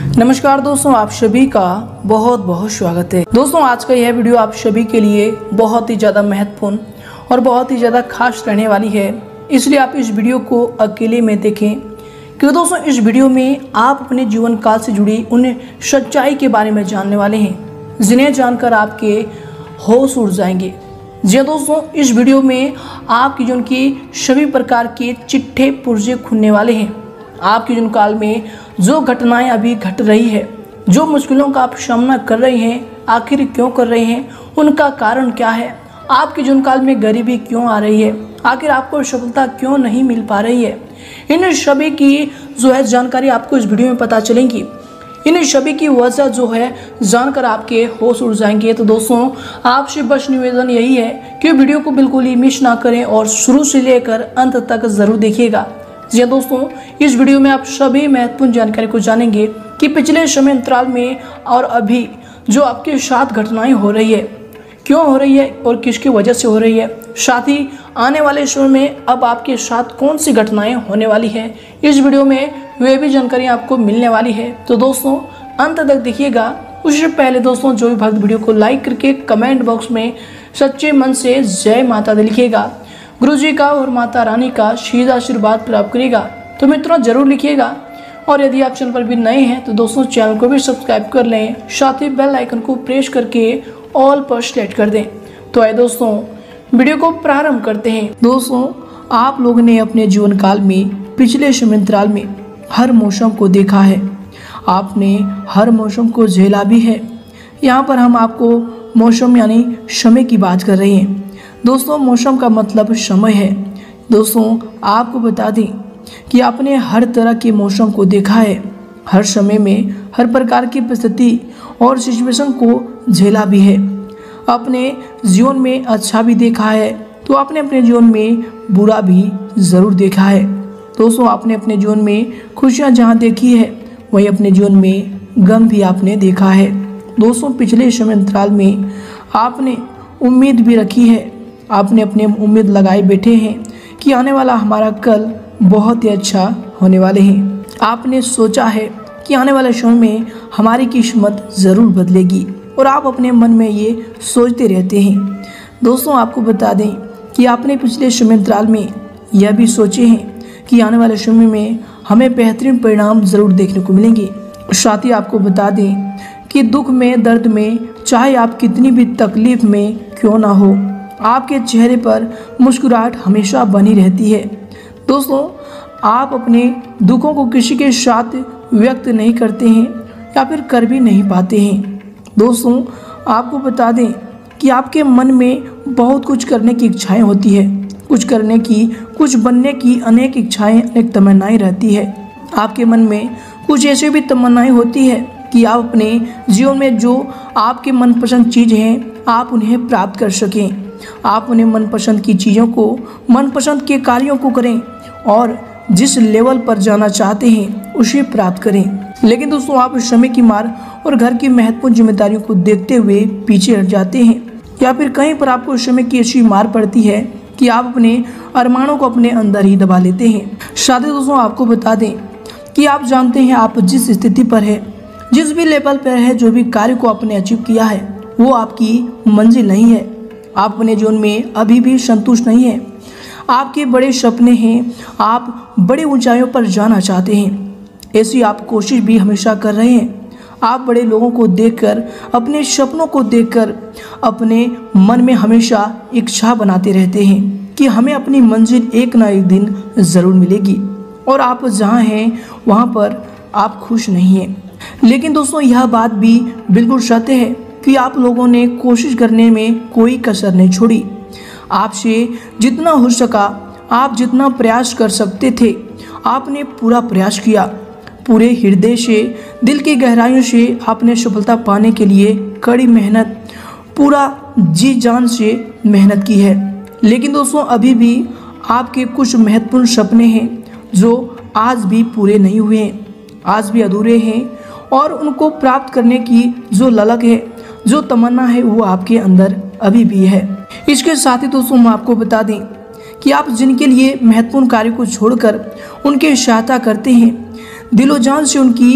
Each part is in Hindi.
नमस्कार दोस्तों, आप सभी का बहुत बहुत स्वागत है। दोस्तों, आज का यह वीडियो आप सभी के लिए बहुत ही ज़्यादा महत्वपूर्ण और बहुत ही ज़्यादा खास रहने वाली है, इसलिए आप इस वीडियो को अकेले में देखें। क्योंकि दोस्तों, इस वीडियो में आप अपने जीवन काल से जुड़ी उन सच्चाई के बारे में जानने वाले हैं जिन्हें जानकर आपके होश उड़ जाएंगे। जी दोस्तों, इस वीडियो में आपकी जीवन की सभी प्रकार के चिट्ठे पुर्जे खुलने वाले हैं। आपके जीवन काल में जो घटनाएं अभी घट रही है, जो मुश्किलों का आप सामना कर रहे हैं, आखिर क्यों कर रहे हैं, उनका कारण क्या है, आपके जीवन काल में गरीबी क्यों आ रही है, आखिर आपको सफलता क्यों नहीं मिल पा रही है, इन सभी की जो है जानकारी आपको इस वीडियो में पता चलेगी। इन सभी की वजह जो है जानकर आपके होश उड़ जाएंगे। तो दोस्तों, आपसे बस निवेदन यही है कि वीडियो को बिल्कुल ही मिस ना करें और शुरू से लेकर अंत तक जरूर देखिएगा। जी दोस्तों, इस वीडियो में आप सभी महत्वपूर्ण जानकारी को जानेंगे कि पिछले समय अंतराल में और अभी जो आपके साथ घटनाएं हो रही है, क्यों हो रही है और किसकी वजह से हो रही है, साथ ही आने वाले समय में अब आपके साथ कौन सी घटनाएं होने वाली है, इस वीडियो में वे भी जानकारी आपको मिलने वाली है। तो दोस्तों, अंत तक देखिएगा। उससे पहले दोस्तों, जो भी भक्त वीडियो को लाइक करके कमेंट बॉक्स में सच्चे मन से जय माता दी लिखिएगा, गुरुजी का और माता रानी का सीधा आशीर्वाद प्राप्त करेगा। तो मित्रों, जरूर लिखिएगा। और यदि आप चैनल पर भी नए हैं तो दोस्तों, चैनल को भी सब्सक्राइब कर लें, साथ ही बेल आइकन को प्रेस करके ऑल पर सेलेक्ट कर दें। तो आइए दोस्तों, वीडियो को प्रारंभ करते हैं। दोस्तों, आप लोगों ने अपने जीवन काल में पिछले समयांतराल में हर मौसम को देखा है, आपने हर मौसम को झेला भी है। यहाँ पर हम आपको मौसम यानी समय की बात कर रहे हैं। दोस्तों, मौसम का मतलब समय है। दोस्तों, आपको बता दें कि आपने हर तरह के मौसम को देखा है, हर समय में हर प्रकार की परिस्थिति और सिचुएशन को झेला भी है। अपने जीवन में अच्छा भी देखा है तो आपने अपने जीवन में बुरा भी ज़रूर देखा है। दोस्तों, आपने अपने जीवन में खुशियाँ जहाँ देखी है, वहीं अपने जीवन में गम भी आपने देखा है। दोस्तों, पिछले समय अंतराल में आपने उम्मीद भी रखी है, आपने अपने उम्मीद लगाए बैठे हैं कि आने वाला हमारा कल बहुत ही अच्छा होने वाले हैं। आपने सोचा है कि आने वाले समय में हमारी किस्मत ज़रूर बदलेगी और आप अपने मन में ये सोचते रहते हैं। दोस्तों, आपको बता दें कि आपने पिछले समय अंतराल में यह भी सोचे हैं कि आने वाले समय में हमें बेहतरीन परिणाम ज़रूर देखने को मिलेंगे। साथ ही आपको बता दें कि दुख में, दर्द में, चाहे आप कितनी भी तकलीफ में क्यों ना हो, आपके चेहरे पर मुस्कुराहट हमेशा बनी रहती है। दोस्तों, आप अपने दुखों को किसी के साथ व्यक्त नहीं करते हैं या फिर कर भी नहीं पाते हैं। दोस्तों, आपको बता दें कि आपके मन में बहुत कुछ करने की इच्छाएं होती है, कुछ करने की, कुछ बनने की अनेक इच्छाएं, अनेक तमन्नाएं रहती है। आपके मन में कुछ ऐसी भी तमन्नाएं होती है कि आप अपने जीवन में जो आपके मनपसंद चीज़ हैं, आप उन्हें प्राप्त कर सकें। आप उन्हें मनपसंद की चीज़ों को, मनपसंद के कार्यों को करें और जिस लेवल पर जाना चाहते हैं उसे प्राप्त करें। लेकिन दोस्तों, आप समय की मार और घर की महत्वपूर्ण जिम्मेदारियों को देखते हुए पीछे हट जाते हैं, या फिर कहीं पर आपको समय की ऐसी मार पड़ती है कि आप अपने अरमानों को अपने अंदर ही दबा लेते हैं। साथ ही दोस्तों, आपको बता दें कि आप जानते हैं आप जिस स्थिति पर है, जिस भी लेवल पर है, जो भी कार्य को आपने अचीव किया है, वो आपकी मंजिल नहीं है। आप अपने जीवन में अभी भी संतुष्ट नहीं हैं। आपके बड़े सपने हैं, आप बड़े ऊंचाइयों पर जाना चाहते हैं, ऐसी आप कोशिश भी हमेशा कर रहे हैं। आप बड़े लोगों को देखकर, अपने सपनों को देखकर अपने मन में हमेशा इच्छा बनाते रहते हैं कि हमें अपनी मंजिल एक ना एक दिन ज़रूर मिलेगी, और आप जहाँ हैं वहाँ पर आप खुश नहीं हैं। लेकिन दोस्तों, यह बात भी बिल्कुल सत्य है कि आप लोगों ने कोशिश करने में कोई कसर नहीं छोड़ी। आपसे जितना हो सका, आप जितना प्रयास कर सकते थे, आपने पूरा प्रयास किया। पूरे हृदय से, दिल की गहराइयों से आपने सफलता पाने के लिए कड़ी मेहनत, पूरा जी जान से मेहनत की है। लेकिन दोस्तों, अभी भी आपके कुछ महत्वपूर्ण सपने हैं जो आज भी पूरे नहीं हुए हैं, आज भी अधूरे हैं, और उनको प्राप्त करने की जो ललक है, जो तमन्ना है, वो आपके अंदर अभी भी है। इसके साथ ही दोस्तों, हम आपको बता दें कि आप जिनके लिए महत्वपूर्ण कार्य को छोड़कर उनकी सहायता करते हैं, दिलो जान से उनकी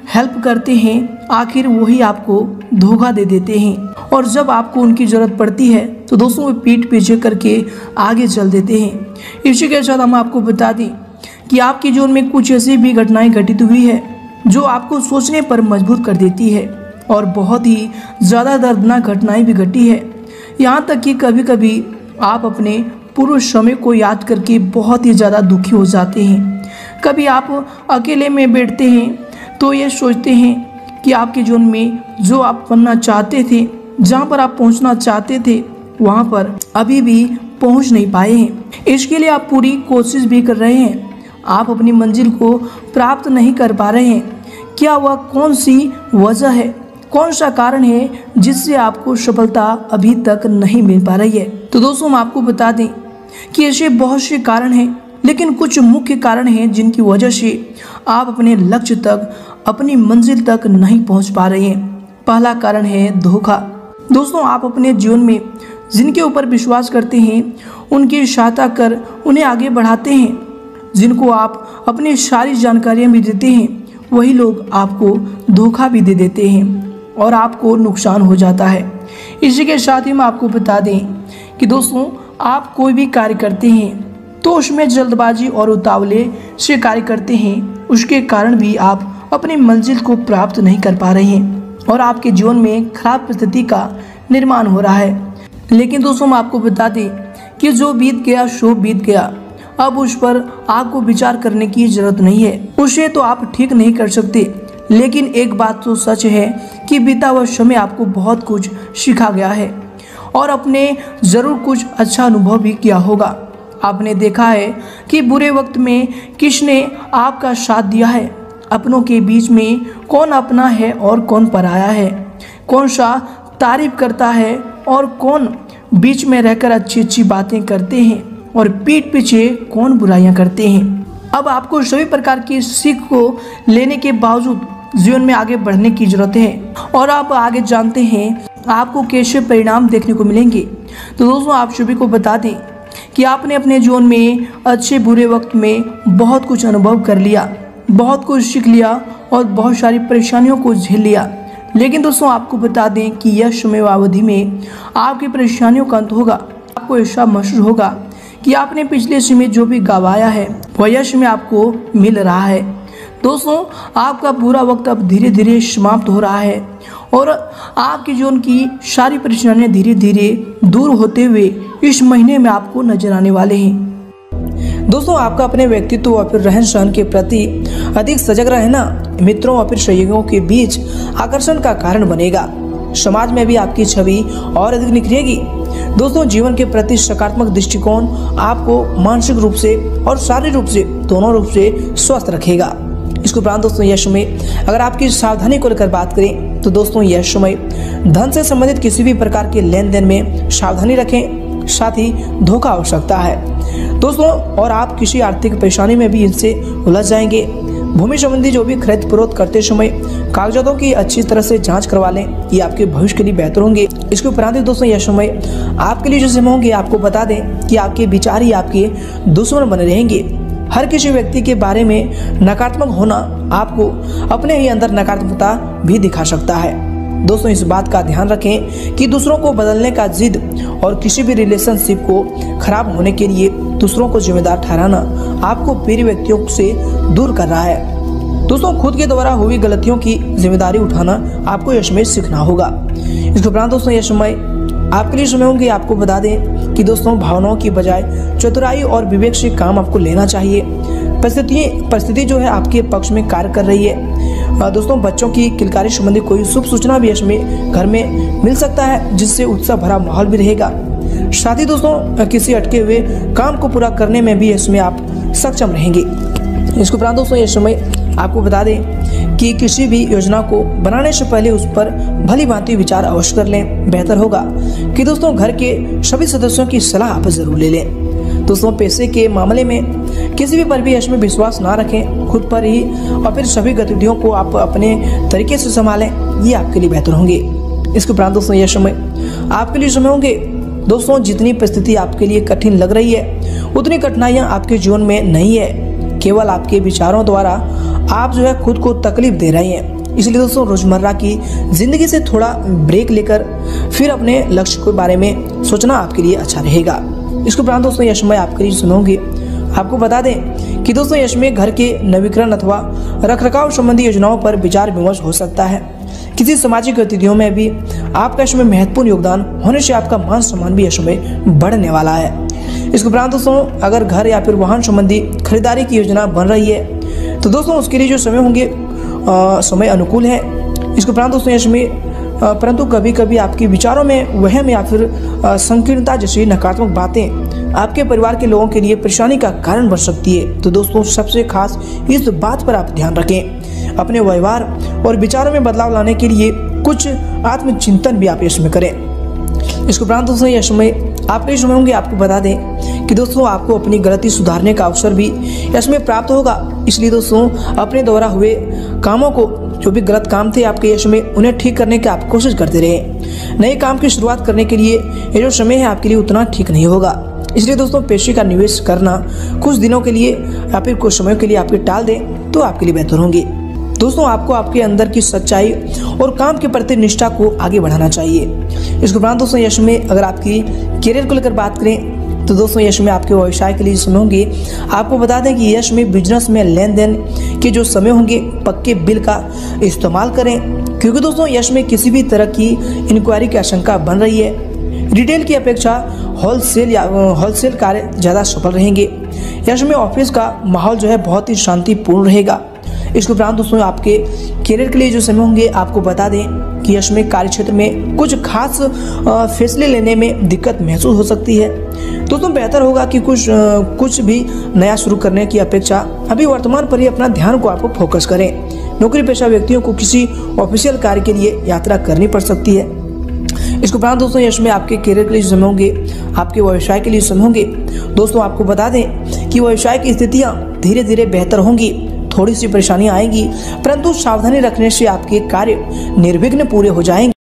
हेल्प करते हैं, आखिर वही आपको धोखा दे देते हैं। और जब आपको उनकी ज़रूरत पड़ती है तो दोस्तों वो पीठ पीछे करके आगे चल देते हैं। इसी के साथ हम आपको बता दें कि आपके जीवन में कुछ ऐसी भी घटनाएं घटित हुई है जो आपको सोचने पर मजबूर कर देती है, और बहुत ही ज़्यादा दर्दनाक घटनाएं भी घटी है। यहाँ तक कि कभी कभी आप अपने पूर्व समय को याद करके बहुत ही ज़्यादा दुखी हो जाते हैं। कभी आप अकेले में बैठते हैं तो ये सोचते हैं कि आपके जीवन में जो आप बनना चाहते थे, जहाँ पर आप पहुँचना चाहते थे, वहाँ पर अभी भी पहुँच नहीं पाए हैं। इसके लिए आप पूरी कोशिश भी कर रहे हैं, आप अपनी मंजिल को प्राप्त नहीं कर पा रहे हैं। क्या वह कौन सी वजह है, कौन सा कारण है जिससे आपको सफलता अभी तक नहीं मिल पा रही है? तो दोस्तों हम आपको बता दें कि ऐसे बहुत से कारण हैं, लेकिन कुछ मुख्य कारण हैं जिनकी वजह से आप अपने लक्ष्य तक, अपनी मंजिल तक नहीं पहुंच पा रहे हैं। पहला कारण है धोखा। दोस्तों आप अपने जीवन में जिनके ऊपर विश्वास करते हैं, उनकी सहायता कर उन्हें आगे बढ़ाते हैं, जिनको आप अपनी सारी जानकारियाँ भी देते हैं, वही लोग आपको धोखा भी दे देते हैं और आपको नुकसान हो जाता है। इसी के साथ ही हम आपको बता दें कि दोस्तों आप कोई भी कार्य करते हैं तो उसमें जल्दबाजी और उतावले से कार्य करते हैं, उसके कारण भी आप अपनी मंजिल को प्राप्त नहीं कर पा रहे हैं और आपके जीवन में खराब परिस्थिति का निर्माण हो रहा है। लेकिन दोस्तों हम आपको बता दें कि जो बीत गया सो बीत गया, अब उस पर आपको विचार करने की जरूरत नहीं है। उसे तो आप ठीक नहीं कर सकते, लेकिन एक बात तो सच है कि बीता हुआ समय आपको बहुत कुछ सिखा गया है और आपने ज़रूर कुछ अच्छा अनुभव भी किया होगा। आपने देखा है कि बुरे वक्त में किसने आपका साथ दिया है, अपनों के बीच में कौन अपना है और कौन पराया है, कौन सा तारीफ करता है और कौन बीच में रहकर अच्छी अच्छी बातें करते हैं और पीठ पीछे कौन बुराइयां करते हैं। अब आपको सभी प्रकार की सीख को लेने के बावजूद जीवन में आगे बढ़ने की जरूरत है और आप आगे जानते हैं आपको कैसे परिणाम देखने को मिलेंगे। तो दोस्तों आप सभी को बता दें कि आपने अपने जीवन में अच्छे बुरे वक्त में बहुत कुछ अनुभव कर लिया, बहुत कुछ सीख लिया और बहुत सारी परेशानियों को झेल लिया। लेकिन दोस्तों आपको बता दें कि यह समयावधि में आपकी परेशानियों का अंत होगा। आपको ऐसा महसूस होगा कि आपने पिछले समय जो भी गंवाया है वह यश में आपको मिल रहा है। दोस्तों आपका बुरा वक्त अब धीरे धीरे समाप्त हो रहा है और आपके जीवन की सारी परेशानियां धीरे धीरे दूर होते हुए इस महीने में आपको नजर आने वाले हैं। दोस्तों आपका अपने व्यक्तित्व और फिर रहन सहन के प्रति अधिक सजग रहना मित्रों और फिर सहयोगियों के बीच आकर्षण का कारण बनेगा। समाज में भी आपकी छवि और अधिक निखरेगी। दोस्तों जीवन के प्रति सकारात्मक दृष्टिकोण आपको मानसिक रूप से और शारीरिक रूप से दोनों रूप से स्वस्थ रखेगा। इसके उपरांत दोस्तों यह समय अगर आपकी सावधानी को लेकर बात करें तो दोस्तों यह समय धन से संबंधित किसी भी प्रकार के लेन देन में सावधानी रखें, साथ ही धोखा हो सकता है दोस्तों और आप किसी आर्थिक परेशानी में भी इनसे उलझ जाएंगे। भूमि संबंधी जो भी खरीद फरोख्त करते समय कागजातों की अच्छी तरह से जांच करवा लें, ये आपके भविष्य के लिए बेहतर होंगे। इसके उपरांत दोस्तों यह समय आपके लिए जो समय होंगे आपको बता दें कि आपके विचार ही आपके दुश्मन बने रहेंगे। हर किसी व्यक्ति के बारे में नकारात्मक होना आपको अपने ही अंदर नकारात्मकता भी दिखा सकता है। दोस्तों इस बात का ध्यान रखें कि दूसरों को बदलने का जिद और किसी भी रिलेशनशिप को खराब होने के लिए दूसरों को जिम्मेदार ठहराना आपको प्रिय व्यक्तियों से दूर कर रहा है। दोस्तों खुद के द्वारा हुई गलतियों की जिम्मेदारी उठाना आपको यह समय सीखना होगा। इसके उपरांत दोस्तों यह समय आपके लिए समय होंगे। आपको बता दें कि दोस्तों भावनाओं की बजाय चतुराई और विवेक से काम आपको लेना चाहिए। परिस्थिति जो है आपके पक्ष में कार्य कर रही है। दोस्तों बच्चों की किलकारी संबंधी कोई शुभ सूचना भी इसमें घर में मिल सकता है, जिससे उत्साह भरा माहौल भी रहेगा। साथ ही दोस्तों किसी अटके हुए काम को पूरा करने में भी इसमें आप सक्षम रहेंगे। इसके उपरांत दोस्तों यह समय आपको बता दें कि किसी भी योजना को बनाने से पहले उस पर भली भांति विचार अवश्य कर लें। बेहतर होगा कि दोस्तों घर के सभी सदस्यों की सलाह आप जरूर ले लें। दोस्तों पैसे के मामले में किसी भी परिवेश में विश्वास ना रखें, खुद पर ही और फिर सभी गतिविधियों को आप अपने तरीके से संभालें, ये आपके लिए बेहतर होंगे। इसके उपरांत दोस्तों यह समय आपके लिए समय होंगे। दोस्तों जितनी परिस्थिति आपके लिए कठिन लग रही है उतनी कठिनाइयाँ आपके जीवन में नहीं है। केवल आपके विचारों द्वारा आप जो है खुद को तकलीफ दे रहे हैं। इसलिए दोस्तों रोजमर्रा की जिंदगी से थोड़ा ब्रेक लेकर फिर अपने लक्ष्य के बारे में सोचना आपके लिए अच्छा रहेगा। इसके उपरांत दोस्तों यह समय आपके लिए सुने होंगे। आपको बता दें कि दोस्तों यश में घर के नवीकरण अथवा रखरखाव संबंधी योजनाओं पर विचार विमर्श हो सकता है। किसी सामाजिक गतिविधियों में भी आपका यश में महत्वपूर्ण योगदान होने से आपका मान सम्मान भी यश में बढ़ने वाला है। इसके उपरांत दोस्तों अगर घर या फिर वाहन संबंधी खरीदारी की योजना बन रही है तो दोस्तों उसके लिए जो समय होंगे समय अनुकूल है। इसके उपरांत दोस्तों यश में परंतु कभी कभी आपके विचारों में वहम या फिर संकीर्णता जैसी नकारात्मक बातें आपके परिवार के लोगों के लिए परेशानी का कारण बन सकती है। तो दोस्तों सबसे खास इस बात पर आप ध्यान रखें। अपने व्यवहार और विचारों में बदलाव लाने के लिए कुछ आत्मचिंतन भी आप इसमें करें। इसके उपरांत दोस्तों यह समय आपके समय होंगे। आपको बता दें कि दोस्तों आपको अपनी गलती सुधारने का अवसर भी इसमें प्राप्त होगा। इसलिए दोस्तों अपने द्वारा हुए कामों को, जो भी गलत काम थे आपके यश में, उन्हें ठीक करने की आप कोशिश करते रहे। नए काम की शुरुआत करने के लिए ये जो समय है आपके लिए उतना ठीक नहीं होगा। इसलिए दोस्तों पैसे का निवेश करना कुछ दिनों के लिए या फिर कुछ समय के लिए आपके टाल दें तो आपके लिए बेहतर होंगे। दोस्तों आपको आपके अंदर की सच्चाई और काम के प्रति निष्ठा को आगे बढ़ाना चाहिए। इसके उपरांत दोस्तों यश में अगर आपकी करियर को लेकर बात करें तो दोस्तों यश में आपके व्यवसाय के लिए समय होंगे। आपको बता दें कि यश में बिजनेस में लेन देन के जो समय होंगे पक्के बिल का इस्तेमाल करें, क्योंकि दोस्तों यश में किसी भी तरह की इंक्वायरी की आशंका बन रही है। रिटेल की अपेक्षा होलसेल कार्य ज़्यादा सफल रहेंगे। यश में ऑफिस का माहौल जो है बहुत ही शांतिपूर्ण रहेगा। इसके उपरांत दोस्तों आपके करियर के लिए जो समय होंगे आपको बता दें कि यश में कार्य क्षेत्र में कुछ खास फैसले लेने में दिक्कत महसूस हो सकती है। दोस्तों बेहतर होगा कि कुछ भी नया शुरू करने की अपेक्षा अभी वर्तमान पर ही अपना ध्यान को आपको फोकस करें। नौकरी पेशा व्यक्तियों को किसी ऑफिशियल कार्य के लिए यात्रा करनी पड़ सकती है। इसके उपरांत दोस्तों यश में आपके करियर के लिए समय होंगे, आपके व्यवसाय के लिए समय होंगे। दोस्तों आपको बता दें कि व्यवसाय की स्थितियां धीरे धीरे बेहतर होंगी। थोड़ी सी परेशानियां आएंगी, परंतु सावधानी रखने से आपके कार्य निर्विघ्न पूरे हो जाएंगे।